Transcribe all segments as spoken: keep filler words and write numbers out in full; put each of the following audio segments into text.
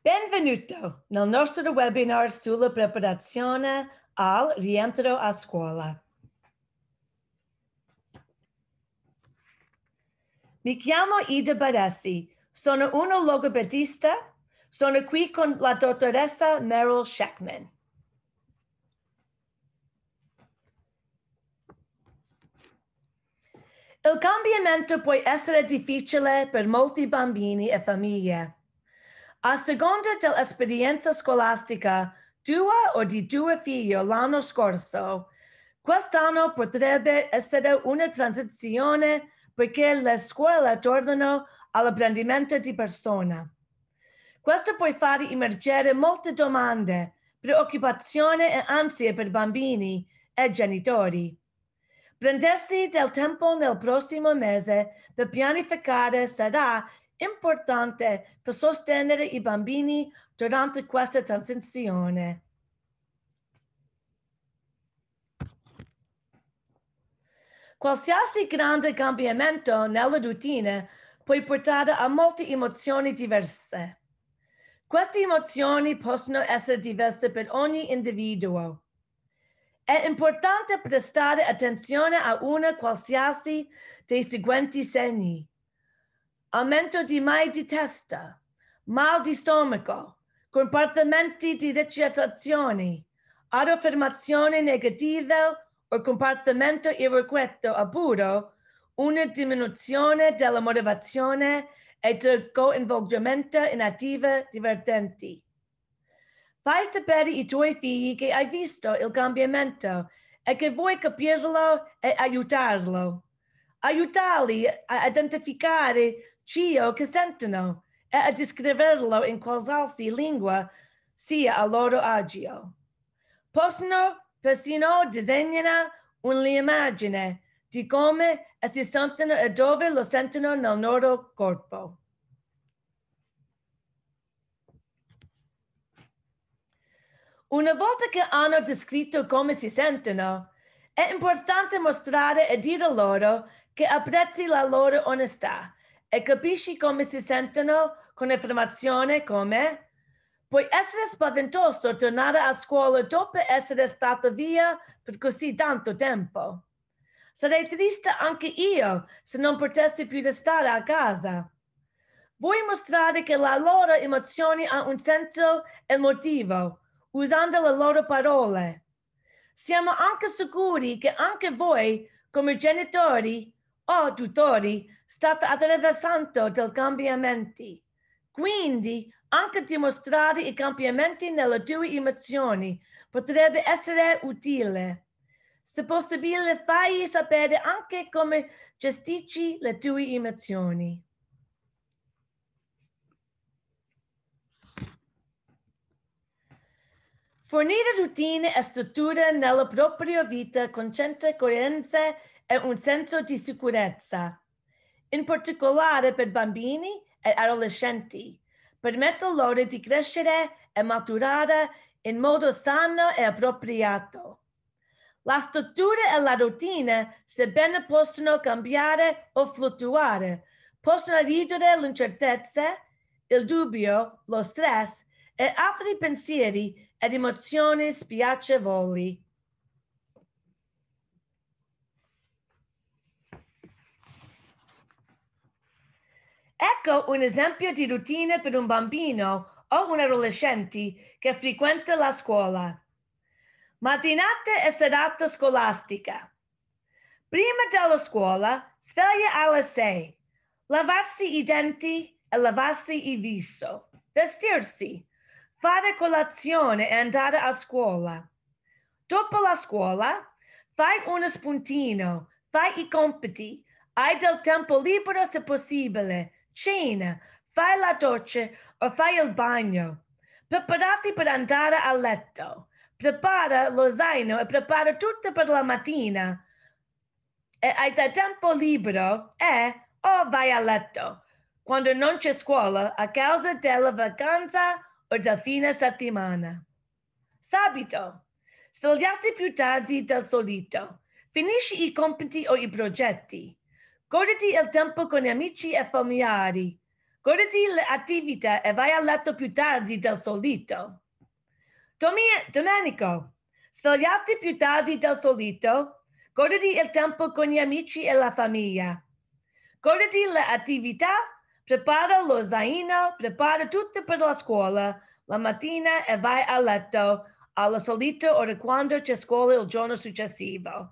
Benvenuto nel nostro webinar sulla preparazione al rientro a scuola. Mi chiamo Ida Badessi, sono una logopedista, sono qui con la dottoressa Meryl Sheckman. Il cambiamento può essere difficile per molti bambini e famiglie. A seconda dell'esperienza scolastica tua o di tuo figlio l'anno scorso, quest'anno potrebbe essere una transizione perché le scuole tornano all'apprendimento di persona. Questo può fare emergere molte domande, preoccupazioni e ansie per bambini e genitori. Prendersi del tempo nel prossimo mese per pianificare sarà importante per sostenere i bambini durante questa transizione. Qualsiasi grande cambiamento nella routine può portare a molte emozioni diverse. Queste emozioni possono essere diverse per ogni individuo. È importante prestare attenzione a una qualsiasi dei seguenti segni: aumento di mal di testa, mal di stomaco, comportamenti di ricettazione, autoaffermazione negativa o comportamento irrequieto oppure una diminuzione della motivazione e del coinvolgimento in attività divertenti. Fai sapere ai tuoi figli che hai visto il cambiamento e che vuoi capirlo e aiutarlo. Aiutarli a identificare ciò che sentono e a descriverlo in qualsiasi lingua sia a loro agio. Possono persino disegnare un'immagine di come si sentono e dove lo sentono nel loro corpo. Una volta che hanno descritto come si sentono, è importante mostrare e dire loro che apprezzi la loro onestà e capisci come si sentono con affermazioni come: può essere spaventoso tornare a scuola dopo essere stato via per così tanto tempo. Sarei triste anche io se non potessi più restare a casa. Vuoi mostrare che la loro emozione ha un senso emotivo, usando le loro parole. Siamo anche sicuri che anche voi, come genitori o tutori, state attraversando dei cambiamenti. Quindi, anche dimostrare i cambiamenti nelle tue emozioni potrebbe essere utile. Se possibile, fai sapere anche come gestisci le tue emozioni. Fornire routine e strutture nella propria vita concentra coerenza e un senso di sicurezza. In particolare per bambini e adolescenti, permette loro di crescere e maturare in modo sano e appropriato. La struttura e la routine, sebbene possono cambiare o fluttuare, possono ridurre l'incertezza, il dubbio, lo stress e altri pensieri ed emozioni spiacevoli. Ecco un esempio di routine per un bambino o un adolescente che frequenta la scuola. Mattinate e serata scolastica. Prima della scuola, sveglia alle sei. Lavarsi i denti e lavarsi il viso. Vestirsi. Fare colazione e andare a scuola. Dopo la scuola, fai uno spuntino, fai i compiti, hai del tempo libero se possibile, cena, fai la doccia o fai il bagno. Preparati per andare a letto. Prepara lo zaino e prepara tutto per la mattina. E hai del tempo libero e o vai a letto quando non c'è scuola a causa della vacanza o del fine settimana. Sabato. Svegliati più tardi del solito. Finisci i compiti o i progetti. Goditi il tempo con amici e familiari. Goditi le attività e vai a letto più tardi del solito. Domi- Domenico, svegliati più tardi del solito. Goditi il tempo con gli amici e la famiglia. Goditi le attività, prepara lo zaino, prepara tutto per la scuola la mattina e vai a letto alla solita ora quando c'è scuola il giorno successivo.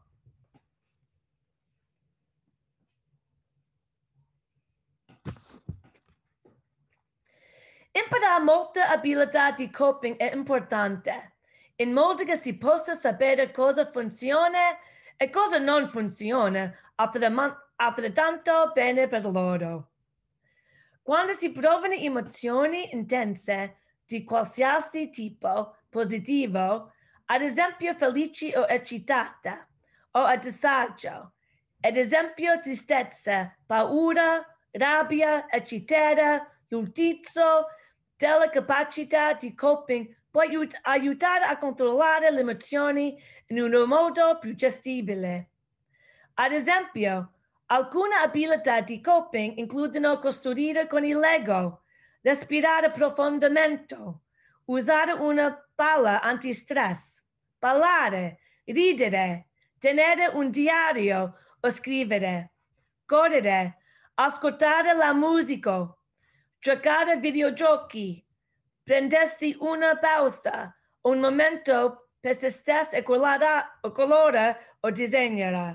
Imparare molte abilità di coping è importante, in modo che si possa sapere cosa funziona e cosa non funziona altrettanto bene per loro. Quando si provano emozioni intense di qualsiasi tipo, positivo, ad esempio felici o eccitata, o a disagio, ad esempio tristezza, paura, rabbia, eccetera, l'utilizzo della capacità di coping può aiutare a controllare le emozioni in un modo più gestibile. Ad esempio, alcune abilità di coping includono costruire con il Lego, respirare profondamente, usare una palla antistress, ballare, ridere, tenere un diario o scrivere, correre, ascoltare la musica, giocare videogiochi, prendersi una pausa, un momento per se stesso e colora, o colora o disegnare.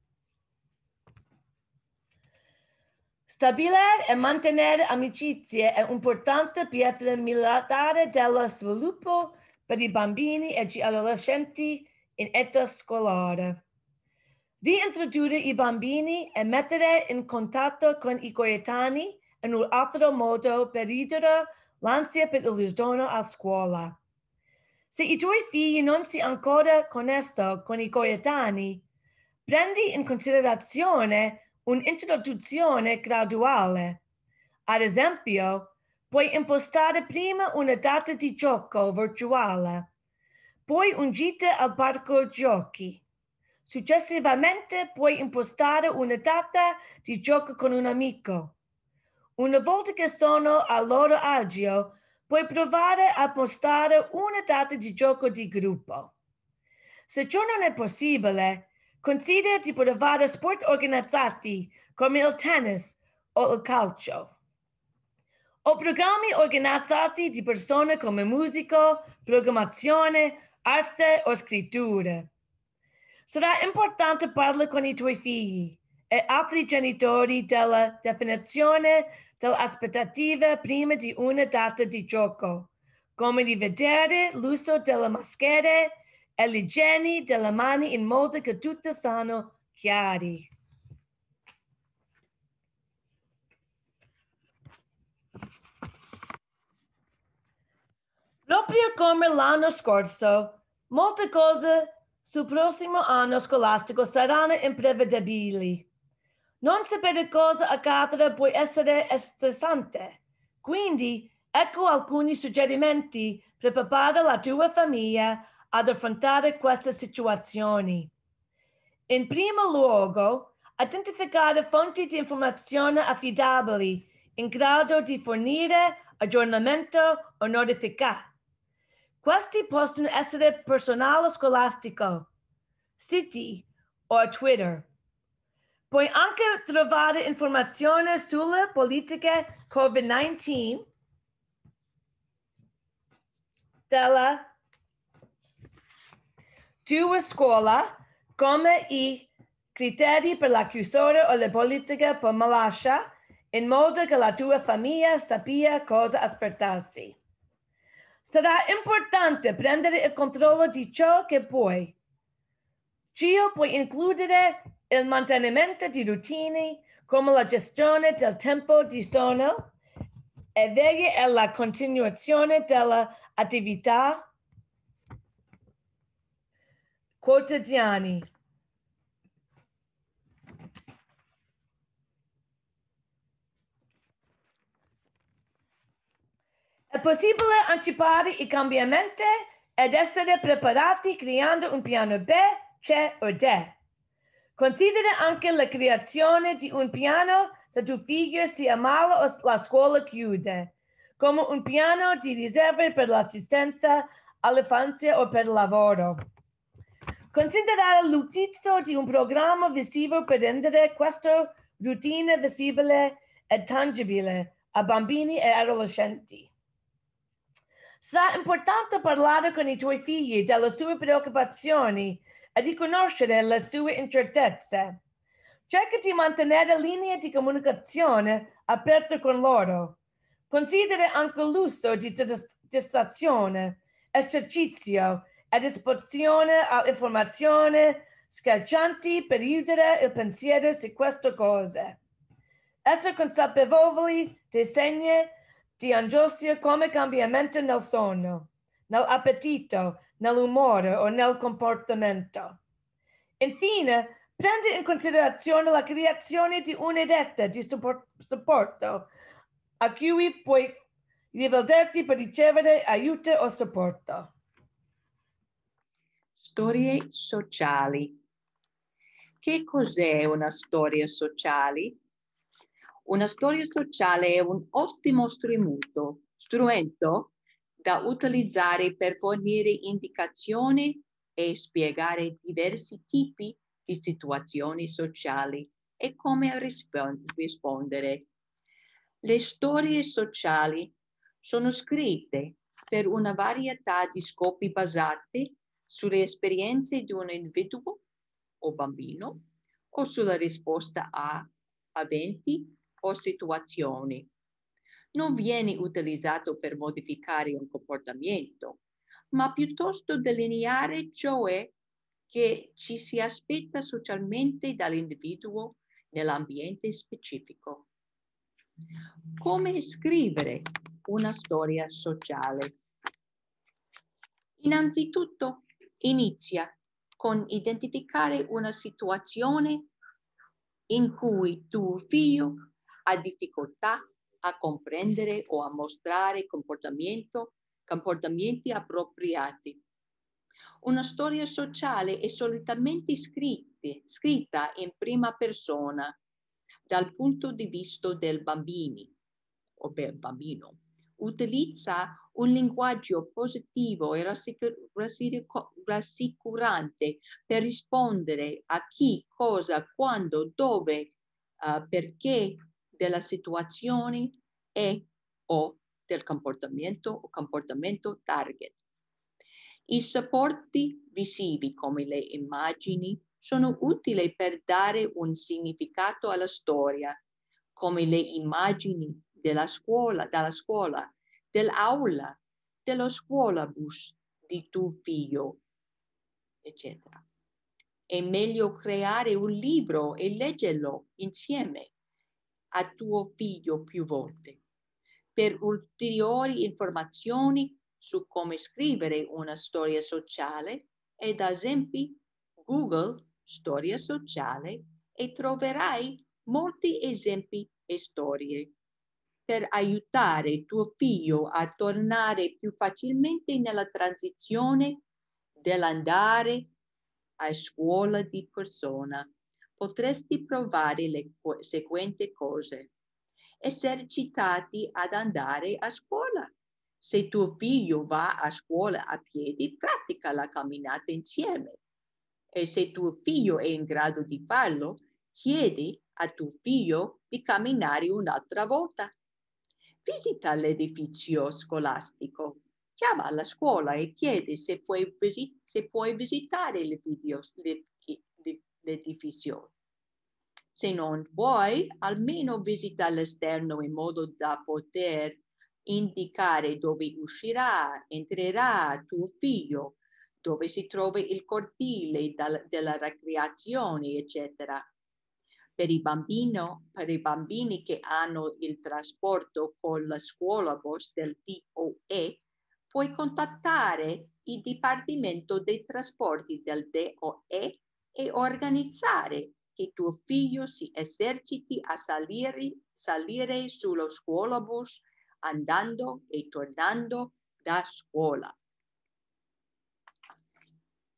Stabilire e mantenere amicizie è importante per il migliorare dello sviluppo per i bambini e gli adolescenti in età scolare. Riintrodurre i bambini e mettere in contatto con i coetanei è un altro modo per ridurre l'ansia per il ritorno a scuola. Se i tuoi figli non si ancora connessi con i coetanei, prendi in considerazione un'introduzione graduale. Ad esempio, puoi impostare prima una data di gioco virtuale, poi un gita al parco giochi. Successivamente puoi impostare una data di gioco con un amico. Una volta che sono a loro agio, puoi provare a postare una data di gioco di gruppo. Se ciò non è possibile, considera di provare sport organizzati come il tennis o il calcio, o programmi organizzati di persone come musica, programmazione, arte o scrittura. Sarà importante parlare con i tuoi figli e altri genitori della definizione delle aspettative prima di una data di gioco, come di vedere l'uso delle maschere e l'igiene delle mani in modo che tutti siano chiari. Proprio come l'anno scorso, molte cose sul prossimo anno scolastico saranno imprevedibili. Non sapere cosa accadrà può essere stressante. Quindi, ecco alcuni suggerimenti per preparare la tua famiglia ad affrontare queste situazioni. In primo luogo, identificare fonti di informazione affidabili in grado di fornire aggiornamento o notifica. Questi possono essere personale scolastico, siti o Twitter. Puoi anche trovare informazione sulle politiche covid diciannove della tua scuola, come i criteri per la chiusura o le politiche per malascia, in modo che la tua famiglia sappia cosa aspettarsi. Sarà importante prendere il controllo di ciò che puoi. Ciò può includere il mantenimento di routine come la gestione del tempo di sonno e veglia e la continuazione delle attività quotidiane. È possibile anticipare i cambiamenti ed essere preparati creando un piano B, C o D. Considera anche la creazione di un piano se tuo figlio si ammala o la scuola chiude, come un piano di riserva per l'assistenza all'infanzia o per il lavoro. Considerare l'utilizzo di un programma visivo per rendere questa routine visibile e tangibile a bambini e adolescenti. Sarà importante parlare con i tuoi figli delle sue preoccupazioni e di conoscere le sue incertezze. Cerca di mantenere linee di comunicazione aperte con loro. Considera anche l'uso di distrazione, esercizio ed esposizione all'informazione schiaccianti per aiutare il pensiero su queste cose. Essere consapevoli dei segni di angoscia come cambiamenti nel sonno, nell'appetito, nell'umore o nel comportamento. Infine, prendi in considerazione la creazione di una rete di supporto a cui puoi rivolgerti per ricevere aiuto o supporto. Storie sociali. Che cos'è una storia sociale? Una storia sociale è un ottimo strumento, strumento da utilizzare per fornire indicazioni e spiegare diversi tipi di situazioni sociali e come rispondere. Le storie sociali sono scritte per una varietà di scopi basati sulle esperienze di un individuo o bambino o sulla risposta a eventi o situazioni. Non viene utilizzato per modificare un comportamento, ma piuttosto delineare ciò che ci si aspetta socialmente dall'individuo nell'ambiente specifico. Come scrivere una storia sociale? Innanzitutto inizia con identificare una situazione in cui tuo figlio ha difficoltà a comprendere o a mostrare comportamento, comportamenti appropriati. Una storia sociale è solitamente scritta, scritta in prima persona dal punto di vista del bambino o del bambino. Utilizza un linguaggio positivo e rassicur- rassicur- rassicurante per rispondere a chi, cosa, quando, dove, uh, perché della situazione e o del comportamento o comportamento target. I supporti visivi come le immagini sono utili per dare un significato alla storia, come le immagini della scuola, dalla scuola, dell'aula, dello scuolabus di tuo figlio, eccetera. È meglio creare un libro e leggerlo insieme a tuo figlio più volte. Per ulteriori informazioni su come scrivere una storia sociale, ed esempi, Google storia sociale e troverai molti esempi e storie per aiutare tuo figlio a tornare più facilmente nella transizione dell'andare a scuola di persona. Potresti provare le seguenti cose. Esercitati ad andare a scuola. Se tuo figlio va a scuola a piedi, pratica la camminata insieme. E se tuo figlio è in grado di farlo, chiedi a tuo figlio di camminare un'altra volta. Visita l'edificio scolastico. Chiama alla scuola e chiedi se puoi, visi- se puoi visitare l'edificio. Se non puoi, almeno visita l'esterno in modo da poter indicare dove uscirà, entrerà tuo figlio, dove si trova il cortile dal, della ricreazione, eccetera. Per i, bambino, per i bambini che hanno il trasporto con la scuola bus del D O E, puoi contattare il Dipartimento dei Trasporti del D O E e organizzare che tuo figlio si eserciti a salire, salire sullo scuolabus andando e tornando da scuola.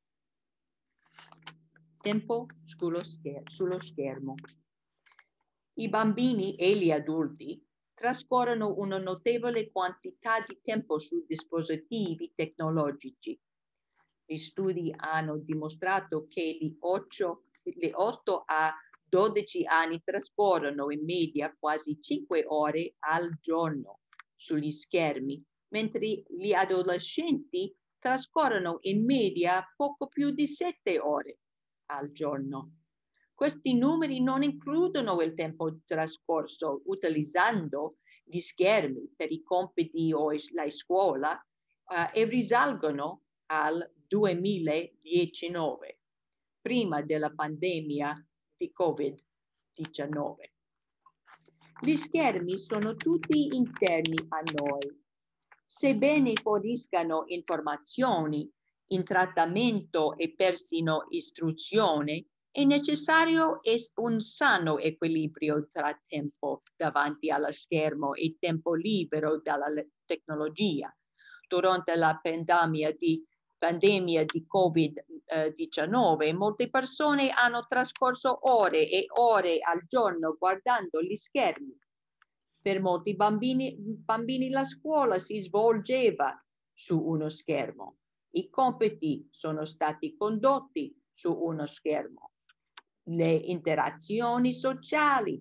Tempo sullo schermo. Sullo schermo. I bambini e gli adulti trascorrono una notevole quantità di tempo su dispositivi tecnologici. Gli studi hanno dimostrato che gli otto a dodici anni trascorrono in media quasi cinque ore al giorno sugli schermi, mentre gli adolescenti trascorrono in media poco più di sette ore al giorno. Questi numeri non includono il tempo trascorso utilizzando gli schermi per i compiti o la scuola uh, e risalgono al duemiladiciannove, prima della pandemia di covid diciannove. Gli schermi sono tutti interni a noi. Sebbene forniscano informazioni, intrattamento e persino istruzione, è necessario un sano equilibrio tra tempo davanti allo schermo e tempo libero dalla tecnologia. Durante la pandemia di, pandemia di covid diciannove, molte persone hanno trascorso ore e ore al giorno guardando gli schermi. Per molti bambini, bambini la scuola si svolgeva su uno schermo. I compiti sono stati condotti su uno schermo. Le interazioni sociali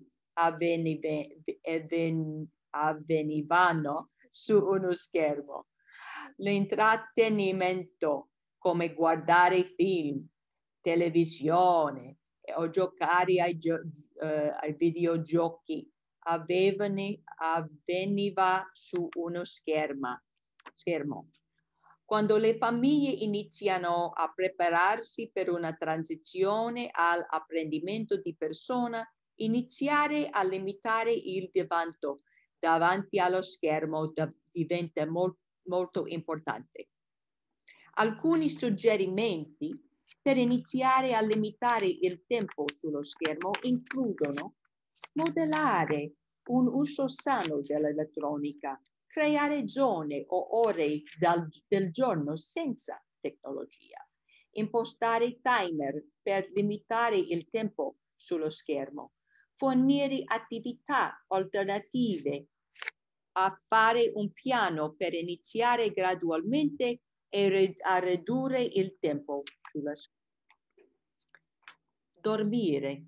avvenivano su uno schermo. L'intrattenimento, come guardare film, televisione o giocare ai, gio uh, ai videogiochi, avevano, avveniva su uno schermo. schermo. Quando le famiglie iniziano a prepararsi per una transizione all'apprendimento di persona, iniziare a limitare il divanto davanti allo schermo diventa molto, molto importante. Alcuni suggerimenti per iniziare a limitare il tempo sullo schermo includono modellare un uso sano dell'elettronica, creare zone o ore dal, del giorno senza tecnologia, impostare timer per limitare il tempo sullo schermo, fornire attività alternative, a fare un piano per iniziare gradualmente e a ridurre il tempo sulla schermo. Dormire.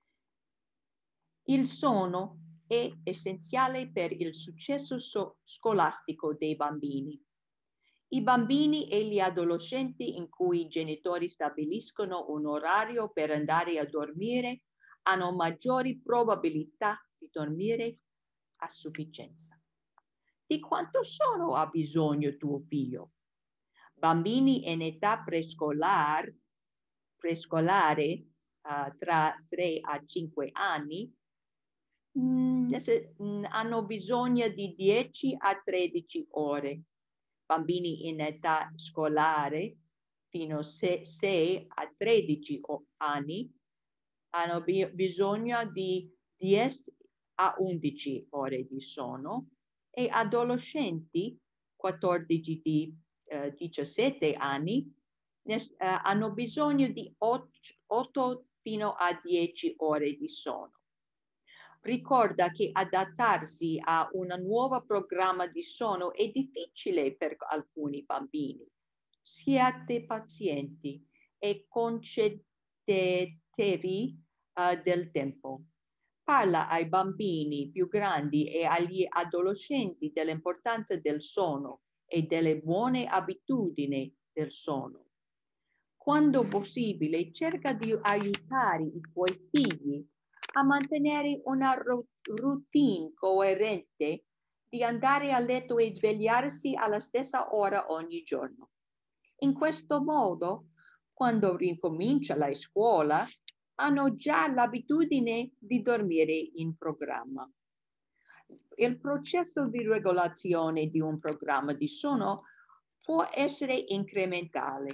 Il sonno è essenziale per il successo so scolastico dei bambini. I bambini e gli adolescenti in cui i genitori stabiliscono un orario per andare a dormire hanno maggiori probabilità di dormire a sufficienza. Di quanto sonno ha bisogno tuo figlio? Bambini in età prescolare, prescolare uh, tra tre a cinque anni mh, mh, hanno bisogno di dieci a tredici ore. Bambini in età scolare fino a sei a tredici anni hanno bi bisogno di dieci a undici ore di sonno e adolescenti quattordici a diciassette anni ne, uh, hanno bisogno di otto fino a dieci ore di sonno. Ricorda che adattarsi a un nuovo programma di sonno è difficile per alcuni bambini. Siate pazienti e concedetevi uh, del tempo. Parla ai bambini più grandi e agli adolescenti dell'importanza del sonno e delle buone abitudini del sonno. Quando possibile, cerca di aiutare i tuoi figli a mantenere una routine coerente di andare a letto e svegliarsi alla stessa ora ogni giorno. In questo modo, quando ricomincia la scuola, hanno già l'abitudine di dormire in programma. Il processo di regolazione di un programma di sonno può essere incrementale.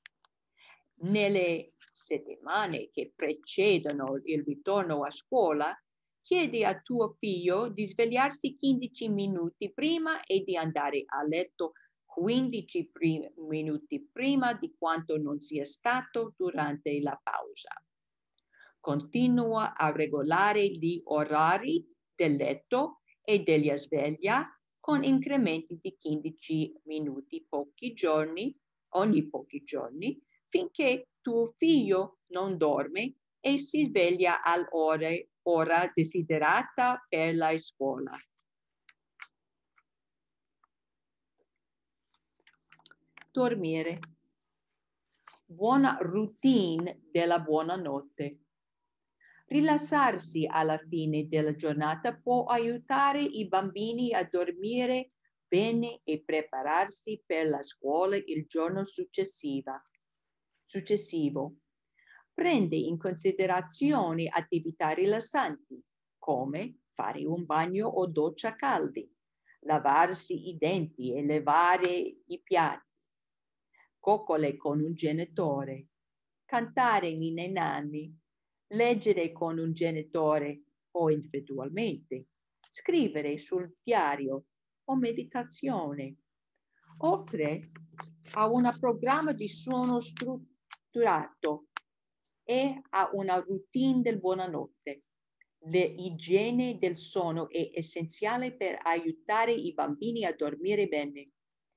Nelle settimane che precedono il ritorno a scuola, chiedi a tuo figlio di svegliarsi quindici minuti prima e di andare a letto quindici prim- minuti prima di quanto non sia stato durante la pausa. Continua a regolare gli orari del letto e della sveglia con incrementi di quindici minuti pochi giorni, ogni pochi giorni, finché tuo figlio non dorme e si sveglia all'ora desiderata per la scuola. Dormire. Buona routine della buonanotte. Rilassarsi alla fine della giornata può aiutare i bambini a dormire bene e prepararsi per la scuola il giorno successivo. successivo. Prende in considerazione attività rilassanti, come fare un bagno o doccia caldi, lavarsi i denti e lavare i piatti, coccole con un genitore, cantare inne ai nanni, leggere con un genitore o individualmente, scrivere sul diario o meditazione. Oltre a un programma di sonno strutturato e a una routine del buonanotte. L'igiene del sonno è essenziale per aiutare i bambini a dormire bene.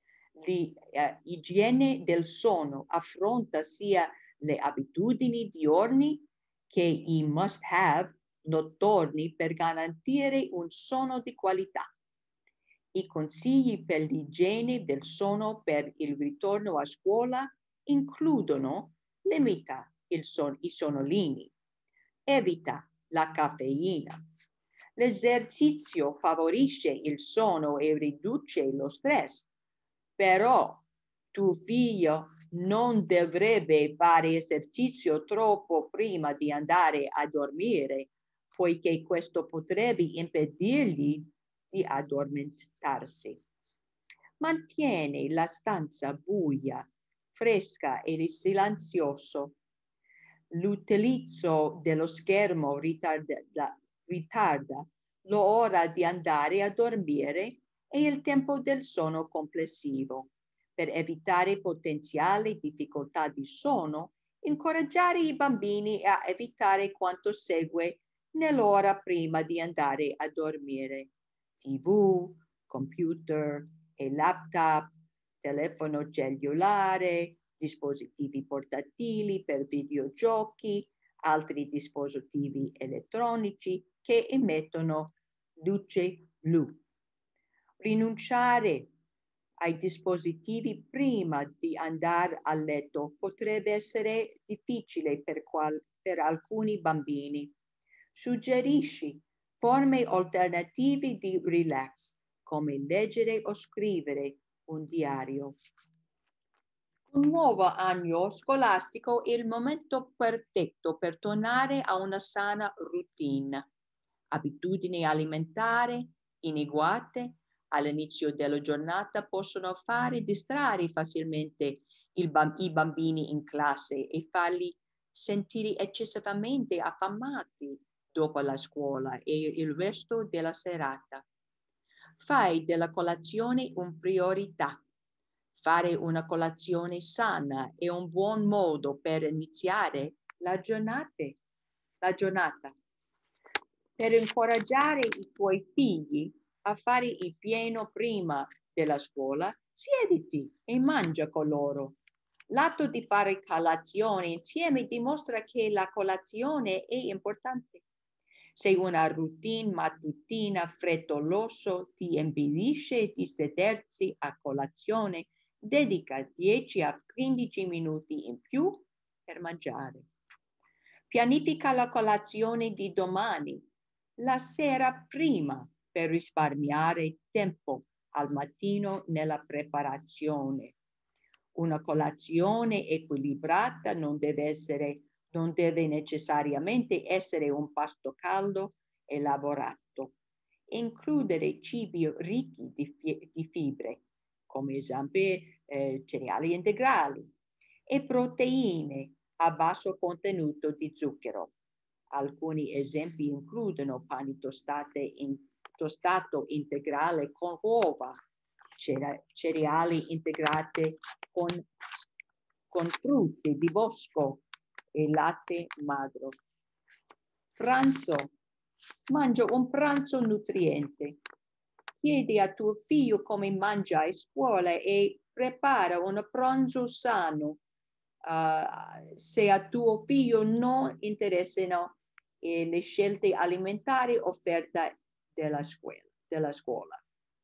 L'igiene del sonno affronta sia le abitudini diurni che i must-have notturni per garantire un sonno di qualità. I consigli per l'igiene del sonno per il ritorno a scuola includono: limita il son- i sonnolini, evita la caffeina. L'esercizio favorisce il sonno e riduce lo stress, però tuo figlio non dovrebbe fare esercizio troppo prima di andare a dormire, poiché questo potrebbe impedirgli di addormentarsi. Mantiene la stanza buia, fresca e silenzioso. L'utilizzo dello schermo ritarda, ritarda l'ora di andare a dormire e il tempo del sonno complessivo. Per evitare potenziali difficoltà di sonno, incoraggiare i bambini a evitare quanto segue nell'ora prima di andare a dormire: tivù, computer e laptop, telefono cellulare, dispositivi portatili per videogiochi, altri dispositivi elettronici che emettono luce blu. Rinunciare ai dispositivi prima di andare a letto potrebbe essere difficile per, qual- per alcuni bambini. Suggerisci forme alternative di relax, come leggere o scrivere un diario. Un nuovo anno scolastico è il momento perfetto per tornare a una sana routine. Abitudini alimentari inadeguate all'inizio della giornata possono fare distrarre facilmente il bamb- i bambini in classe e farli sentire eccessivamente affamati dopo la scuola e il resto della serata. Fai della colazione una priorità. Fare una colazione sana è un buon modo per iniziare la giornata. La giornata. Per incoraggiare i tuoi figli a fare il pieno prima della scuola, siediti e mangia con loro. L'atto di fare colazione insieme dimostra che la colazione è importante. Se una routine mattutina frettolosa ti impedisce di sedersi a colazione, dedica dieci a quindici minuti in più per mangiare. Pianifica la colazione di domani, la sera prima, per risparmiare tempo al mattino nella preparazione. Una colazione equilibrata non deve essere, non deve necessariamente essere un pasto caldo e elaborato. Includere cibi ricchi di, fi- di fibre, come esempio eh, cereali integrali, e proteine a basso contenuto di zucchero. Alcuni esempi includono pani tostate in, tostato integrale con uova, cereali integrati con, con frutti di bosco e latte magro. Pranzo. Mangia un pranzo nutriente. Chiedi a tuo figlio come mangia a scuola e prepara un pranzo sano. Uh, se a tuo figlio non interessano eh, le scelte alimentari offerte dalla scuola, della scuola.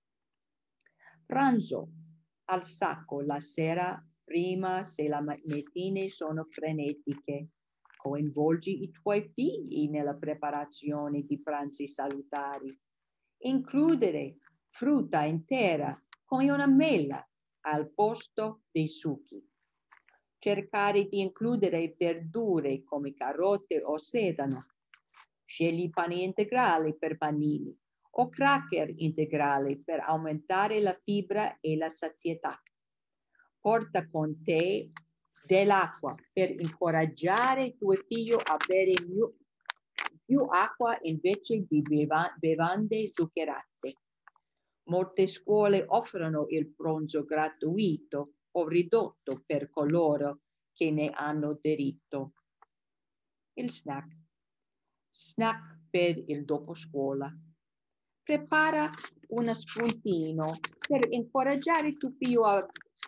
Pranzo al sacco la sera prima se le mattine sono frenetiche. Coinvolgi i tuoi figli nella preparazione di pranzi salutari. Includere frutta intera come una mela al posto dei succhi. Cercare di includere verdure come carote o sedano. Scegli pani integrali per panini o cracker integrali per aumentare la fibra e la sazietà. Porta con te dell'acqua per incoraggiare tuo figlio a bere più, più acqua invece di bevande zuccherate. Molte scuole offrono il pranzo gratuito o ridotto per coloro che ne hanno diritto. Il snack. Snack per il dopo scuola. Prepara uno spuntino per incoraggiare tuo figlio a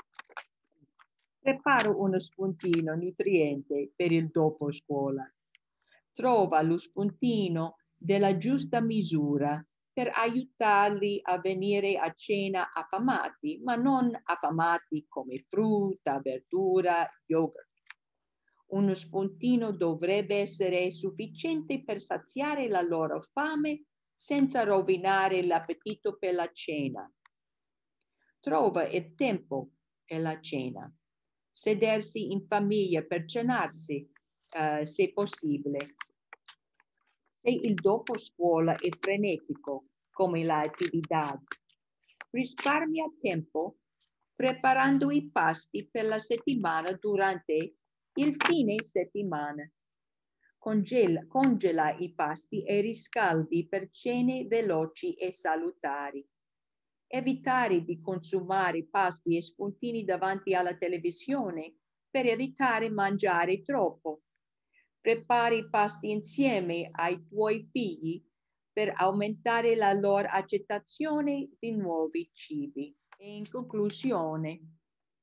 Prepara uno spuntino nutriente per il dopo scuola. Trova lo spuntino della giusta misura per aiutarli a venire a cena affamati, ma non affamati come frutta, verdura, yogurt. Uno spuntino dovrebbe essere sufficiente per saziare la loro fame senza rovinare l'appetito per la cena. Trova il tempo per la cena. Sedersi in famiglia per cenarsi, uh, se possibile. Se il dopo scuola è frenetico, come l'attività, risparmia tempo preparando i pasti per la settimana durante il fine settimana. Congela, congela i pasti e riscaldi per cene veloci e salutari. Evitare di consumare pasti e spuntini davanti alla televisione per evitare mangiare troppo. Prepari i pasti insieme ai tuoi figli per aumentare la loro accettazione di nuovi cibi. E in conclusione,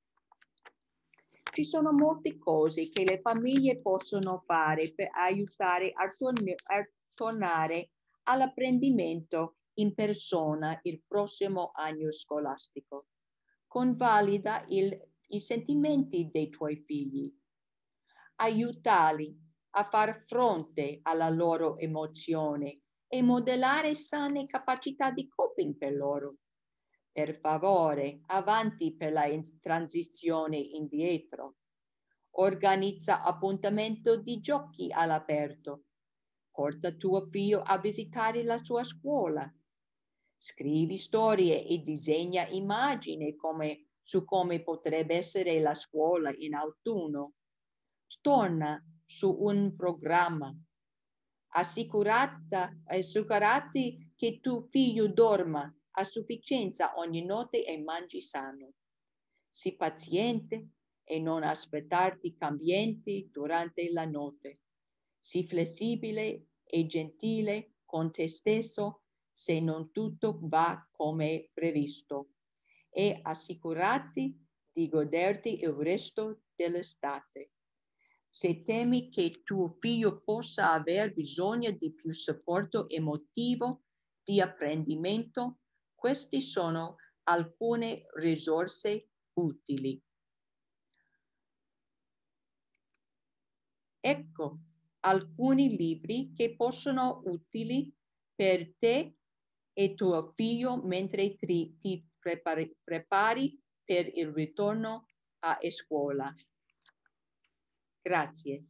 ci sono molte cose che le famiglie possono fare per aiutare a, torn- a tornare all'apprendimento in persona il prossimo anno scolastico. Convalida il, i sentimenti dei tuoi figli. Aiutali a far fronte alla loro emozione e modellare sane capacità di coping per loro. Per favore, avanti per la transizione indietro. Organizza appuntamento di giochi all'aperto. Porta tuo figlio a visitare la sua scuola. Scrivi storie e disegna immagini come, su come potrebbe essere la scuola in autunno. Torna su un programma. Assicurata, assicurati che tuo figlio dorma a sufficienza ogni notte e mangi sano. Sii paziente e non aspettarti cambiamenti durante la notte. Sii flessibile e gentile con te stesso se non tutto va come previsto e assicurati di goderti il resto dell'estate. Se temi che tuo figlio possa aver bisogno di più supporto emotivo di apprendimento, queste sono alcune risorse utili. Ecco alcuni libri che possono utili per te e tuo figlio mentre ti, ti prepari, prepari per il ritorno a scuola. Grazie.